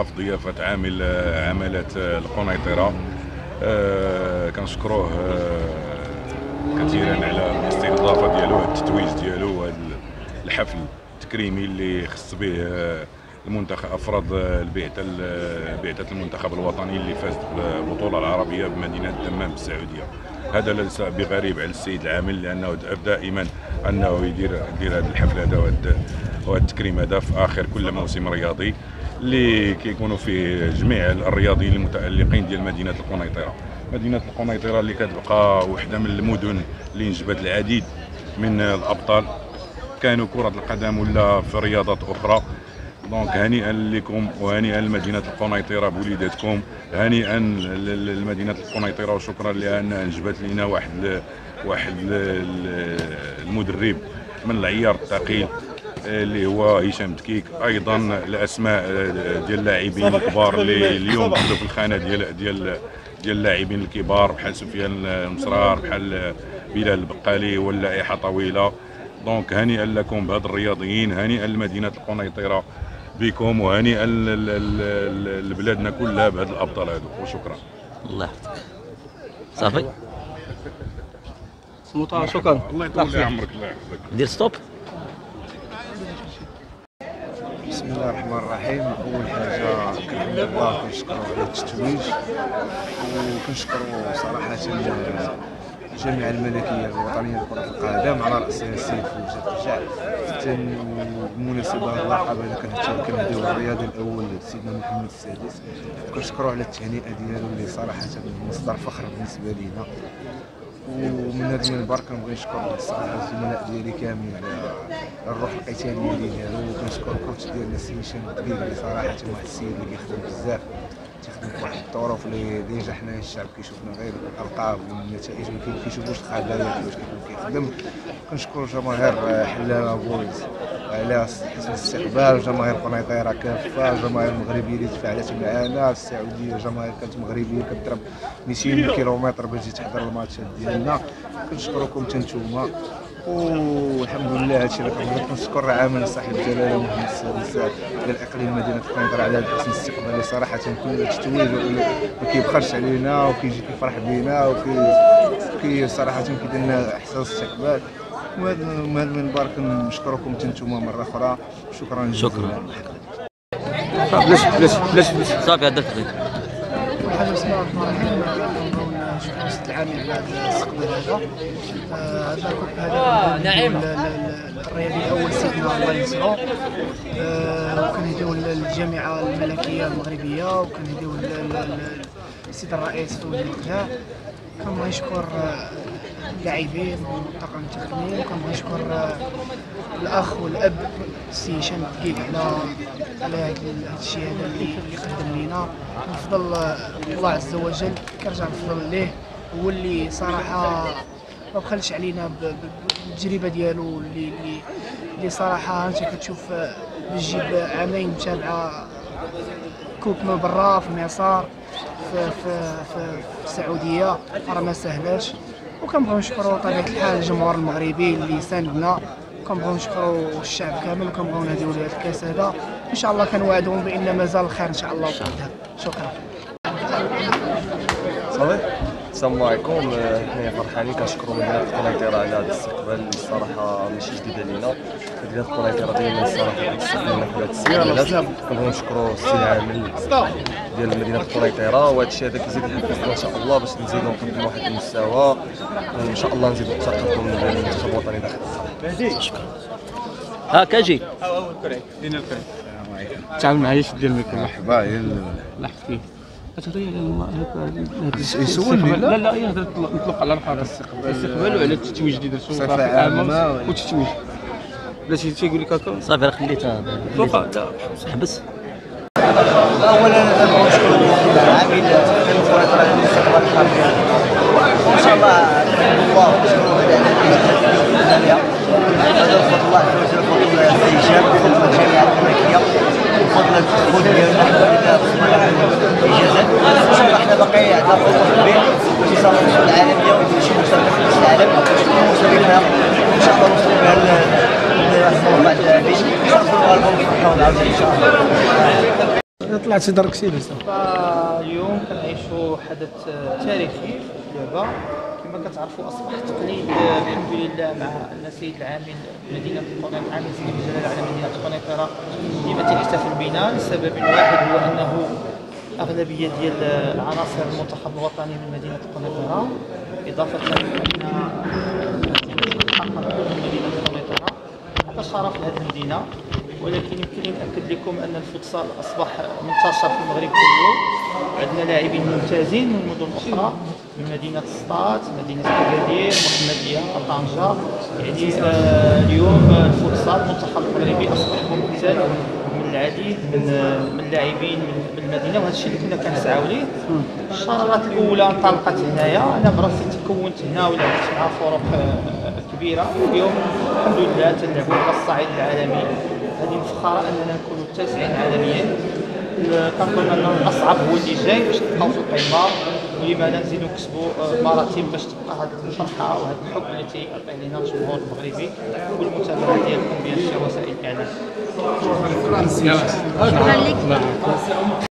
المنتخب في ضيافه عامل عمالة القنيطره. كنشكروه كثيرا على الاستضافه ديالو، التتويج ديالو، وهذا الحفل التكريمي اللي خص به المنتخب افراد بعثه المنتخب الوطني اللي فاز بالبطوله العربيه بمدينه الدمام بالسعوديه. هذا ليس بغريب على السيد العامل، لانه دائما انه يدير هذا الحفل هذا وهذا التكريم هذا في اخر كل موسم رياضي اللي كيكونوا فيه جميع الرياضيين المتالقين ديال مدينه القنيطره. مدينه القنيطره اللي كتبقى وحده من المدن اللي انجبت العديد من الابطال، كانوا كره القدم ولا في رياضات اخرى. دونك هنيئا لكم وهنيئا لمدينه القنيطره بوليداتكم، هنيئا لمدينه القنيطره، وشكرا لانها انجبت لنا واحد المدرب من العيار الثقيل اللي هو هشام دكيك. ايضا الاسماء ديال اللاعبين الكبار اللي اليوم دخلوا في الخانه ديال اللاعبين الكبار، بحال سفيان المصرار، بحال بلال البقالي، واللائحه طويله. دونك هنيئا لكم بهاد الرياضيين، هنيئا لمدينه القنيطره بكم، وهنيئا لبلادنا كلها بهاد الابطال هادو، وشكرا. الله يحفظك. صافي سموطه، شكرا. الله يطول عمرك، الله يحفظك. دير ستوب. بسم الله الرحمن الرحيم. اول حاجه كنحمد الله كنشكروا على التتويج، وكنشكروا صراحه الجامعه الملكيه الوطنيه لكره القدم على راسها السيد فوزي الرجال. بالمناسبه اللقب هذا كنهديو الرياضي الاول سيدنا محمد السادس، وكنشكروا على التهنئه ديالو اللي صراحه مصدر فخر بالنسبه لينا. ومن هذا المنبر كنبغي نشكر الصراحه الزملاء ديالي كاملين على الروح القتاليه اللي داروا، وكنشكر الكوتش ديالنا السي هشام دكيك اللي صراحه واحد السيد اللي كيخدم بزاف، تخدم في واحد الظروف اللي ديجا حنا الشعب كيشوفنا غير الالقاب والنتائج، ما كيشوفوش الخبايا كيفاش كيخدم. كنشكروا جماهير حلال بويز على حسن الاستقبال، جماهير قنيطره كافه، الجماهير المغربيه اللي تفاعلت معنا، السعوديه جماهير كانت مغربيه كتضرب 200 كيلومتر باش تجي تحضر الماتشات ديالنا. كنشكركم حتى نتوما، والحمد لله هادشي اللي كنبغي. كنشكر عامل صاحب الجلاله محمد السادس ديال اقليم مدينه القنيطره على هذا حسن الاستقبال اللي صراحه كل التتويج ما كيبخلش علينا، وكيجي كيفرح بينا، وكي صراحه كيدير لنا احسن استقبال. وهذا المنبر كنشكركم حتى نتوما مره اخرى، شكرا جزيلا. شكرا. بلاش صافي هذا التقرير. حاجه بسم الله الرحمن الرحيم. نشكر السيد العامل على هذا الاستقبال هذا. نعم. الرياضي الاول سيدنا الله ينصرو، وكنهديو للجامعه الملكيه المغربيه، وكنهديو للسيد الرئيس فوزي الرجال. كنبغي نشكر اللاعبين والطاقم التقني، وكنبغي نشكر الاخ والاب السي هشام دكيك على هذا الشيء هذا اللي قدم لينا. نفضل الله عز وجل كنرجع نفضل ليه، هو اللي صراحه ما بخلش علينا بالتجربه ديالو اللي صراحه انت كتشوف بتجيب عامين متابعه كوب من برا في مصر في السعوديه، راه ما سهلاش. وكنبغيو نشكروا طبيعه الحال الجمهور المغربي اللي ساندنا، وكنبغيو نشكروا الشعب كامل، وكنبغيو نهديو لهذا الكاس هذا. ان شاء الله كنوعدهم بان مازال الخير ان شاء الله قدام. شكرا. صافي. السلام عليكم. حنايا فرحانين كنشكروا مدينه القنيطره على هذا الاستقبال اللي الصراحه ماشي جديد علينا. مدينه القنيطره ديما الصراحه كتستقبلنا في هذا السير. كنبغيو نشكروا السي العامل ديال مدينه القنيطره، وهذا الشيء هذا كيزيد يحفزنا ان شاء الله باش نزيدو نقدموا واحد المستوى، وان شاء الله نزيدو التقدم ديال المنتخب الوطني داخل. شكرا. ها كاجي. دينا الكريم. تعامل معايا شد ديال الميكرو. مرحبا. الله يحفظك. يسولني؟ لا نطلق على الاستقبال وعلى التتويج اللي درتو في العامه والتتويج. بلاتي تيقول لك هكا صافي راه خليتها فوق. لا حبس. اولا نبغي نشكر العامل في القنيطره على الاستقبال الحاضر، وان شاء الله الله نشكروا هذا بفضل الله عز وجل، بفضل السي هشام، بفضل الجامعه الملكيه، بفضل الدخول ديالنا حنا الاجازات. ان شاء الله حنا باقي عندنا خطوه كبير في اتصال بالبطوله العالميه وشي مسابقه في كاس العالم نوصلوا بها ان شاء الله، نوصلوا بها لواحد اللاعبين، نوصلوا لهم بالصحه والعافيه ان شاء الله. طلعت سي دار كثير. فاليوم كنعيشوا حدث تاريخي في اللعبه. كما كتعرفوا اصبح تقليد الحمد لله مع السيد العامل مدينه قنيطره، عامل سيدي الجلال على مدينه قنيطره ديما تحتفل بنا لسبب واحد، هو انه اغلبيه ديال العناصر المنتخب الوطني من مدينه قنيطره، اضافه الى ان مدينه قنيطره حتى شرف لهذه المدينه. ولكن يمكن نأكد لكم ان الفوتسال اصبح منتشر في المغرب كله. عندنا لاعبين ممتازين من مدن اخرى، من مدينه سطات، مدينه اكادير، محمديه، طنجه. يعني اليوم الفوتسال المنتخب المغربي اصبح ممثل من العديد من اللاعبين من المدينه، وهذا الشيء اللي كنا كنسعاو ليه. الشرارات الاولى انطلقت هنايا، انا براسي تكونت هنا ولعبت مع فرق كبيره. اليوم الحمد لله تنلعبوا على الصعيد العالمي. هذه مفخره اننا نكونوا التاسعين عالميا. كنظن ان الاصعب هو اللي جاي باش نبقاو في القمه، ولما لا نزيدوا نكسبوا مراتب باش تبقى هذه الفرحه وهذا الحب اللي تيعطي لنا الجمهور المغربي والمتابعه ديالكم بوسائل الاعلام. شكرا لك.